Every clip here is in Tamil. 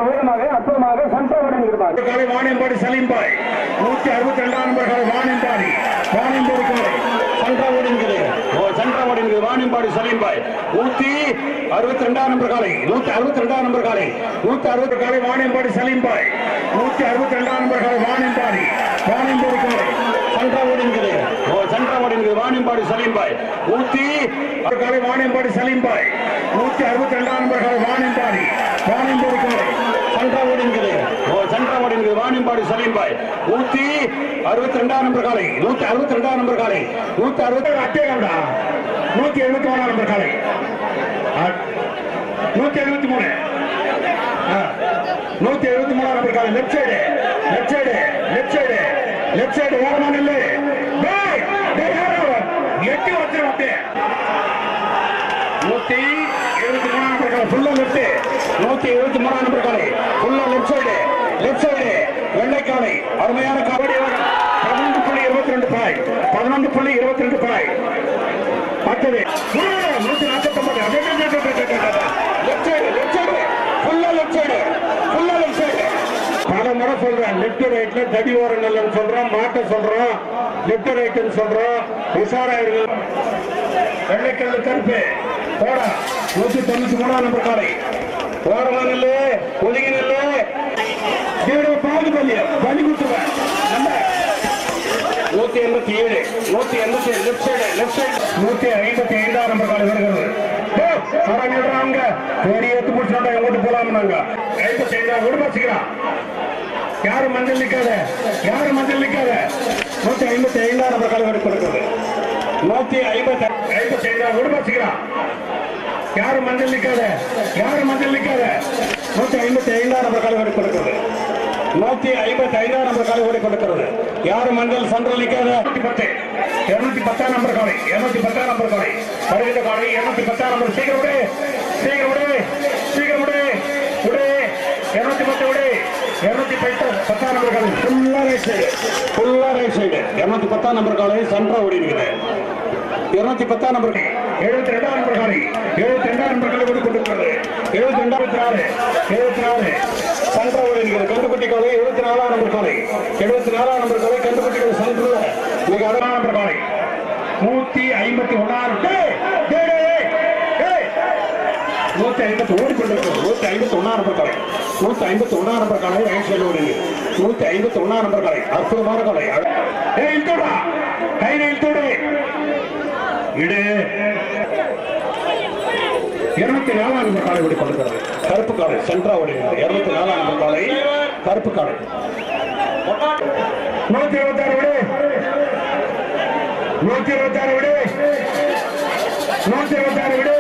வீரமாக அற்புதமாக சந்தோஷம் இருப்பார். காலை வாணியம்பாடி சலீம் பாய் 162 நம்பர் காலை வாணியம்பாடி காலை சந்திராவோடு என்கிறது வாணியம்பாடி சலீம் பாய் 162 நம்பர் காலை 162 நம்பர் காலை 160 காலை வாணியம்பாடி சலீம் பாய் 162 நம்பர் காலை வாணியம்பாடி காலை சந்திராவோடு என்கிறது வாணியம்பாடி சலீம் பாய் 100 காலை வாணியம்பாடி சலீம் பாய் 162 நம்பர் காலை வாணியம்பாடி காலை சந்திராவோடு என்கிறது வாணியம்பாடி சலீம் பாய் 162 நம்பர் காலை 162 நம்பர் காலை 160 அட்டேகவுடா 173 நம்பர் காலை 173 நம்பர் காலை லெஃப்ட் சைடு ஓரமான இல்லை எட்டு வச்சு 173 நம்பர் காலை ஃபுல்லா லெஃப்ட் 173 நம்பர் காலை ஃபுல்லா லெஃப்ட் சைடு வெள்ளைக்காலை அருமையான கபடி 11.22 பாய் 11.22 பாய் பத்தது 149 பல முறை சொல்றேன் லெப்ட் ரைட்ல தடி ஓரங்கள் சொல்றோம் மாட்ட சொல்றோம் லெப்ட் ரைட் சொல்றோம் உஷாராயிருங்க வெள்ளைக்கல்ல கருப்பு போடா 193 நம்பர் காலை ஓரமான இல்ல ஒதுங்கி இல்ல பாகுபல்ய பலி குத்துவேன் 187 லெப்ட் சைடு 155 நம்பர் காலை வருகிறது அவங்க தேடி ஏத்து முடிச்சோம் எங்கிட்டு போலாம் நாங்க 55 விடுபச்சுக்கிறான் யாரும் மஞ்சள் நிக்காத 155 நம்பர் காலை வரை கொடுக்கிறது 155 விடுபச்சுக்கிறான் யாரும் மஞ்சள் நிக்காத 155 நம்பர் காலை வரை கொடுக்கிறது 155 நம்பர் காலை ஓடி கொடுக்கிறது யாரும் மஞ்சள் சென்ட்ரல் நிக்காத 210 நம்பர் காலை 210 நம்பர் காலை வருகிற காலை 210 நம்பர் சீக்கிரம் விடு 210 விடு 210 நம்பர் காலை ஃபுல்லா ரைட் சைடு 210 நம்பர் காலை சென்ட்ரா ஓடி இருக்குது 210 நம்பர் 72 நம்பர் காலை 72 நம்பர் காலை ஓடி கொண்டிருக்கிறது 74 சென்ட்ரா ஓடி இருக்குது கண்டுக்குட்டி காலை 74 நம்பர் காலை 74 நம்பர் காலை கண்டுக்குட்டி காலை சென்ட்ரல் மிக அழகான நம்பர் காலை 151 ஓடி கொண்டிருக்கிறது 151 நம்பர் காலை 151 நம்பர் காலை ரைட் சைடு ஓடி 151 நம்பர் காலை அற்புதமான காலை இடு 204 நம்பர் காலை ஓடி கொண்டிருக்கிறது கருப்பு காலை சென்ட்ரா ஓடி 204 நம்பர் காலை கருப்பு காலை 126 விடு 126 விடு 126 விடு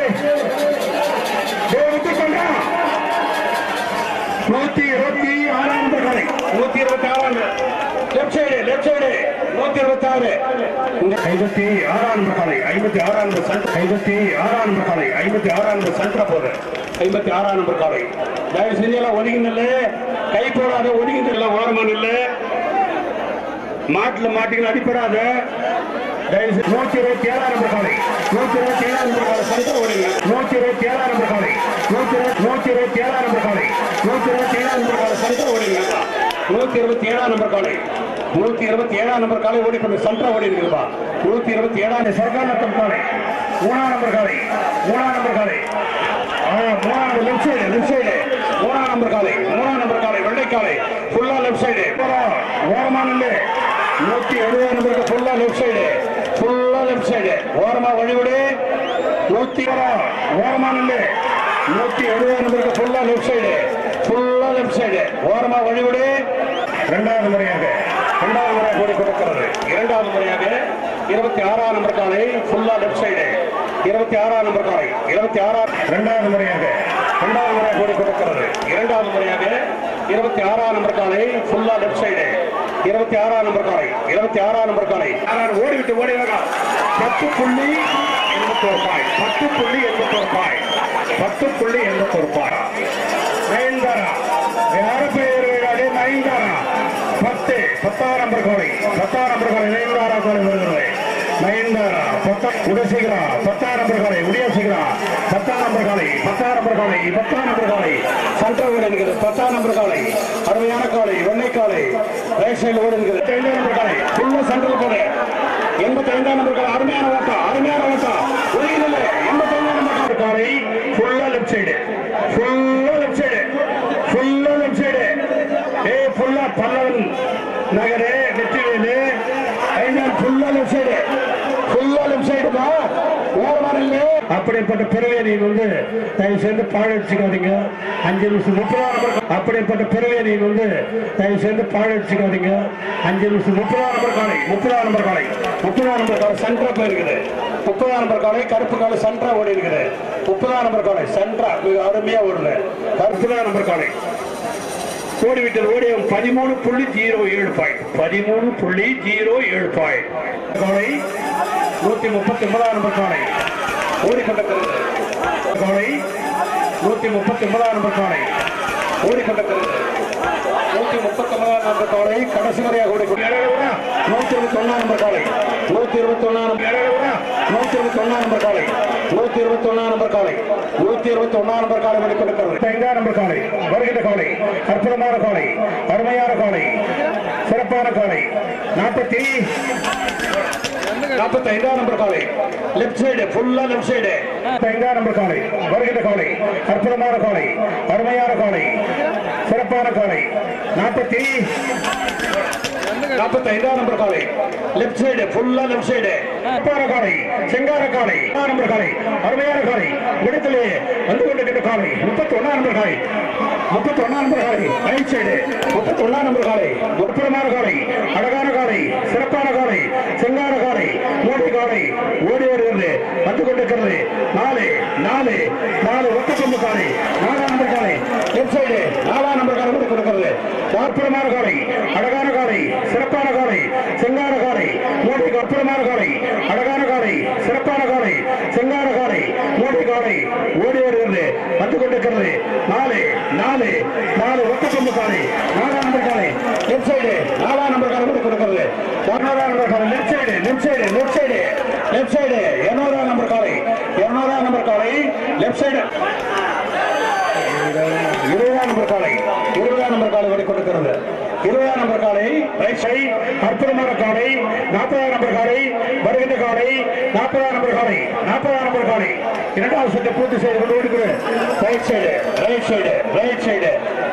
126 நம்பர் காலை 126 லெஃப்ட் சைடு 126 56 நம்பர் காலை 56 நம்பர் சென்டர் 56 நம்பர் காலை 56 நம்பர் சென்டர் போகுது 56 நம்பர் காலை தயவு செஞ்செல்லாம் ஒதுங்கினல்ல கை போடாத ஒதுங்கினல்ல ஓரமான இல்ல மாட்டில் மாட்டிகள் அடிப்படாத தயவு 127 நம்பர் காலை 127 நம்பர் காலை சென்டர் ஓடுங்க 127 நம்பர் காலை 127 நம்பர் காலை 127 நம்பர் காலை சென்டர் ஓடுங்க 127 நம்பர் காலை 127 நம்பர் காலை ஓடிக்கொண்டு சென்டர் ஓடி இருக்குப்பா 127 சர்க்கார் காலை 3 நம்பர் காலை 3 நம்பர் காலை 3 லெஃப்ட் சைடு 3 நம்பர் காலை 3 நம்பர் காலை வெள்ளைக்காலை ஃபுல்லா லெஃப்ட் சைடு ஓரமான 170 நம்பருக்கு ஃபுல்லா லெஃப்ட் சைடு ஓரமா வழிவிடு 100 ஓரமான 170 நம்பருக்கு ஃபுல்லா லெஃப்ட் சைடு ஓரமா வழிவிடு இரண்டாவது முறையாக ஓடி கொடுக்கிறது இரண்டாவது முறையாக 26 நம்பர் காலை ஃபுல்லா லெஃப்ட் சைடு 26 நம்பர் காலை 26 இரண்டாவது முறையாக ஓடி கொடுக்கிறது இரண்டாவது முறையாக 26 நம்பர் காலை ஃபுல்லா லெஃப்ட் சைடு 26 நம்பர் காலை 26 நம்பர் காலை ஓடிவிட்டு ஓடி வாங்க 10.81 பாய் 10.81 பாய் 10.81 பாய் நயன்தாரா யாரு பேர் நயன்தாரா 10 நம்பர் கோலை 10 நம்பர் கோலை நயன்தாரா கோலை வருகிறது நயன்தாரா 10 உடசிகிறா 10 நம்பர் காலை உடையாசிகிறா 10 நம்பர் காலை 10 நம்பர் காலை 10 நம்பர் காலை சென்டர் ஓடுகிறது 10 நம்பர் காலை அருமையான காலை வெள்ளை காலை ரைட் சைடு ஓடுகிறது 5 நம்பர் காலை ஃபுல்லா சென்டர் போடு 85 நம்பர் காலை அருமையான ஓட்டா உலகில் 85 நம்பர் காலை ஃபுல்லா லெஃப்ட் சைடு ஃபுல்லா பல்லவன் நகரே வெற்றிவேலு ஃபுல்லா லெஃப்ட் சைடு அப்படிப்பட்ட பிறவியை நீங்க வந்து தயவு செய்து பாழடிச்சுக்காதீங்க 5 நிமிஷம் 30 நம்பர் அப்படிப்பட்ட பிறவியை நீங்க வந்து தயவு செய்து பாழடிச்சுக்காதீங்க 5 நிமிஷம் 30 நம்பர் காலை சென்டரா போயிருக்குது 30 நம்பர் காலை கருப்பு காலை சென்டரா ஓடி இருக்குது 30 நம்பர் காலை சென்டரா மிக அருமையா ஓடுது கருப்பு நம்பர் காலை ஓடிவிட்டது ஓடியம் 13.07 பாயிண்ட் 13.07 பாயிண்ட் காலை 139 நம்பர் காலை ஓடிக்கொண்டிருக்கிறது காலை 139 நம்பர் காலை ஓடிக்கொண்டிருக்கிறது 139 நம்பர் காலை கடைசி வரையாக ஓடிக்கொண்டிருக்கிறது 121 நம்பர் காலை 121 நம்பர் காலை 121 நம்பர் காலை 121 நம்பர் காலை ஓடிக்கொண்டிருக்கிறது 5 நம்பர் காலை வருகின்ற காலை அற்புதமான காலை அருமையான காலை சிறப்பான காலை 45 நம்பர் காலை லெஃப்ட் சைடு ஃபுல்லா லெஃப்ட் சைடு 5 நம்பர் காலை வருகின்ற காலை அற்புதமான காலை அருமையான காலை சிறப்பான காலை 45 நம்பர் காலை லெஃப்ட் சைடு ஃபுல்லா லெஃப்ட் சைடு சிறப்பான காலை செங்கார காலை நம்பர் காலை அருமையான காலை இடத்திலே வந்து கொண்டிருக்கின்ற காலை 31 நம்பர் காலை 31 நம்பர் காலை ரைட் சைடு 31 நம்பர் காலை அற்புதமான காலை அழகான காலை சிறப்பான காலை செங்கார காலை மோடி காலை ஓடி வருகிறது வந்து கொண்டிருக்கிறது 4 ஒத்தப்பம்பு காலை 4 நம்பர் காலை லெஃப்ட் சைடு 4 நம்பர் காலை வந்து கொண்டிருக்கிறது அற்புதமான காலை அழகான காலை சிறப்பான காலை செங்கார காலை மோடி அற்புதமான காலை அழகான காலை சிறப்பான காலை செங்கார காலை மோடி காலை ஓடி வருகிறது வந்து கொண்டிருக்கிறது 4 ஒத்தப்பம்பு காலை 4 நம்பர் காலை லெஃப்ட் சைடு 4 நம்பர் காலை வந்து கொண்டிருக்கிறது 11 நம்பர் காலை லெஃப்ட் சைடு 200 நம்பர் காலை நம்பர் காலை லெஃப்ட் சைடு 20 நம்பர் காலை ஓடிக்கொண்டிருக்கிறது 20 நம்பர் காலை ரைட் சைடு அற்புதமான காலை 40 நம்பர் காலை வருகின்ற காலை 40 நம்பர் காலை இரண்டாவது சுற்று பூர்த்தி செய்து கொண்டு ஓடுகிறது ரைட் சைடு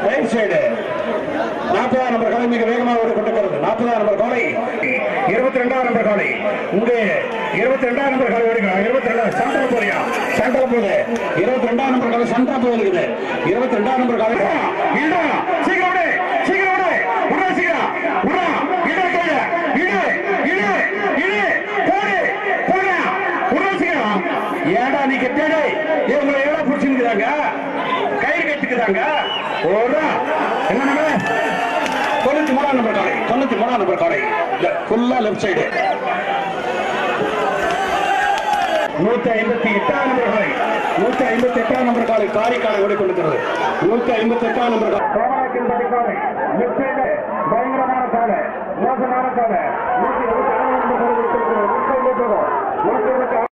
40 நம்பர் காலை மிக வேகமாக ஓடிக்கொண்டிருக்கிறது 40 நம்பர் காலை 22 நம்பர் காலை இங்கே 22 நம்பர் காலை ஓடுகிறார் 22 சென்டர் போறியா சென்டர் போகுது 22 நம்பர் காலை சென்டர் போகுது 22 நம்பர் காலை இல்ல சீக்கிரம் ஏடா நீ கேட்டே இவங்களை எவ்வளவு பிடிச்சிருக்கிறாங்க கயிறு கட்டுக்கிறாங்க என்ன 93 நம்பர் காலை ஃபுல்லா லெஃப்ட் சைடு 158 நம்பர் காலை 158 நம்பர் காலை காரிக்காலை ஓடிக்கொண்டிருக்கிறது 158 நம்பர் காலை லெஃப்ட் சைடு பயங்கரமான காலை மோசமான காலை 126 நம்பர் காலை